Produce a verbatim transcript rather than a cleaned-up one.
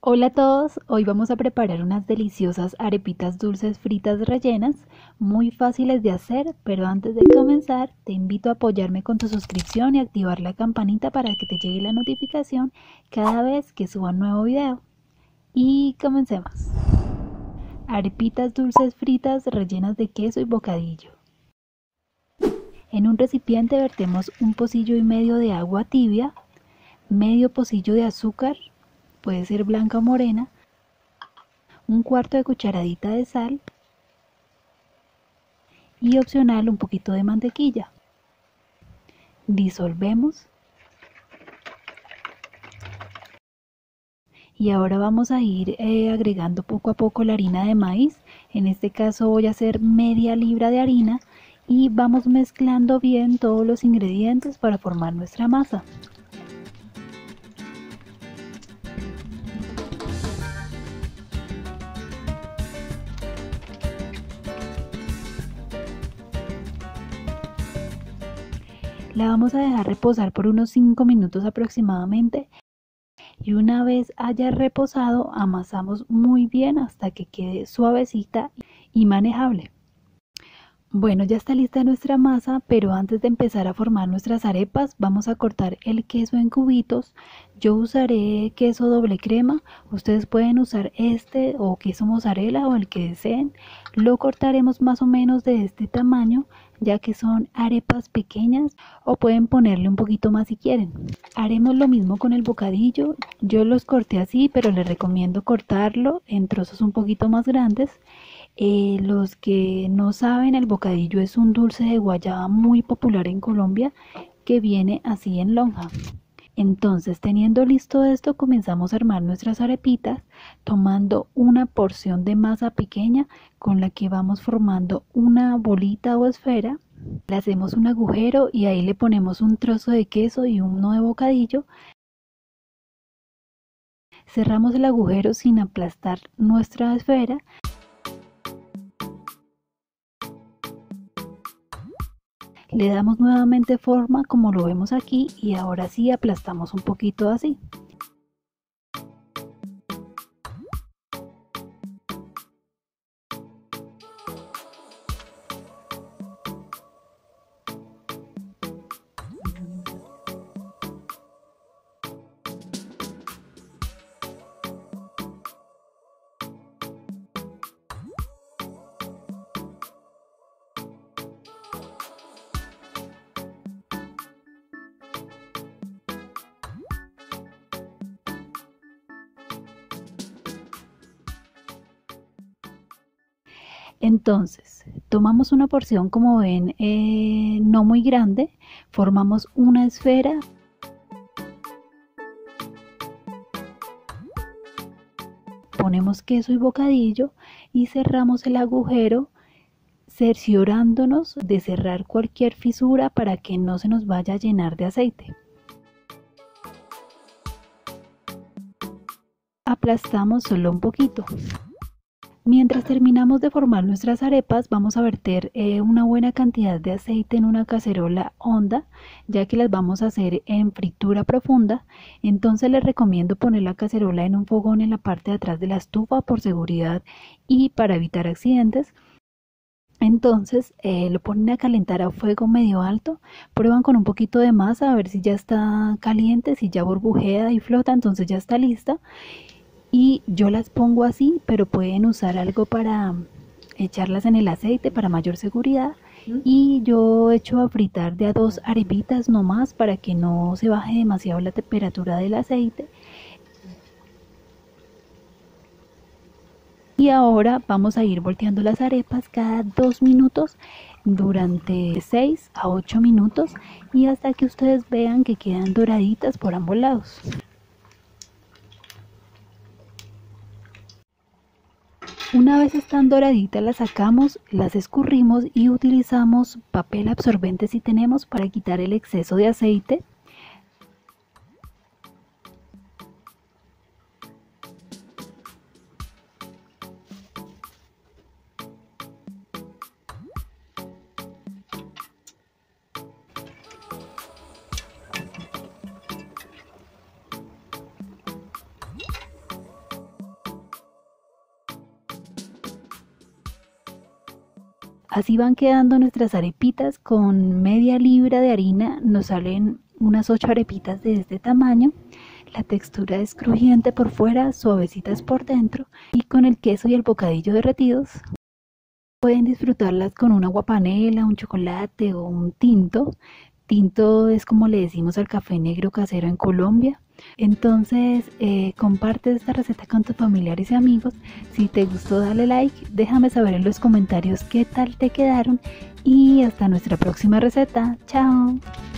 Hola a todos, hoy vamos a preparar unas deliciosas arepitas dulces fritas rellenas, muy fáciles de hacer, pero antes de comenzar te invito a apoyarme con tu suscripción y activar la campanita para que te llegue la notificación cada vez que suba un nuevo video. Y comencemos. Arepitas dulces fritas rellenas de queso y bocadillo. En un recipiente vertemos un pocillo y medio de agua tibia, medio pocillo de azúcar, puede ser blanca o morena, un cuarto de cucharadita de sal y opcional un poquito de mantequilla. Disolvemos y ahora vamos a ir eh, agregando poco a poco la harina de maíz. En este caso voy a hacer media libra de harina y vamos mezclando bien todos los ingredientes para formar nuestra masa. La vamos a dejar reposar por unos cinco minutos aproximadamente y una vez haya reposado amasamos muy bien hasta que quede suavecita y manejable. Bueno, ya está lista nuestra masa, pero antes de empezar a formar nuestras arepas vamos a cortar el queso en cubitos. Yo usaré queso doble crema, ustedes pueden usar este o queso mozzarella o el que deseen. Lo cortaremos más o menos de este tamaño, ya que son arepas pequeñas, o pueden ponerle un poquito más si quieren. Haremos lo mismo con el bocadillo, yo los corté así, pero les recomiendo cortarlo en trozos un poquito más grandes. Eh, los que no saben, el bocadillo es un dulce de guayaba muy popular en Colombia que viene así en lonja. Entonces, teniendo listo esto, comenzamos a armar nuestras arepitas tomando una porción de masa pequeña con la que vamos formando una bolita o esfera. Le hacemos un agujero y ahí le ponemos un trozo de queso y uno de bocadillo. Cerramos el agujero sin aplastar nuestra esfera. Le damos nuevamente forma como lo vemos aquí y ahora sí aplastamos un poquito así. Entonces, tomamos una porción, como ven, eh, no muy grande, formamos una esfera, ponemos queso y bocadillo y cerramos el agujero, cerciorándonos de cerrar cualquier fisura para que no se nos vaya a llenar de aceite. Aplastamos solo un poquito. Mientras terminamos de formar nuestras arepas, vamos a verter eh, una buena cantidad de aceite en una cacerola honda, ya que las vamos a hacer en fritura profunda. Entonces les recomiendo poner la cacerola en un fogón en la parte de atrás de la estufa por seguridad y para evitar accidentes. Entonces eh, lo ponen a calentar a fuego medio alto, prueban con un poquito de masa a ver si ya está caliente, si ya burbujea y flota, entonces ya está lista. Y yo las pongo así, pero pueden usar algo para echarlas en el aceite para mayor seguridad. Y yo echo a fritar de a dos arepitas nomás para que no se baje demasiado la temperatura del aceite. Y ahora vamos a ir volteando las arepas cada dos minutos durante seis a ocho minutos y hasta que ustedes vean que quedan doraditas por ambos lados. Una vez están doraditas las sacamos, las escurrimos y utilizamos papel absorbente si tenemos para quitar el exceso de aceite. Así van quedando nuestras arepitas. Con media libra de harina nos salen unas ocho arepitas de este tamaño. La textura es crujiente por fuera, suavecitas por dentro, y con el queso y el bocadillo derretidos pueden disfrutarlas con una aguapanela, un chocolate o un tinto. Tinto es como le decimos al café negro casero en Colombia. Entonces eh, comparte esta receta con tus familiares y amigos. Si te gustó, dale like, déjame saber en los comentarios qué tal te quedaron y hasta nuestra próxima receta. Chao.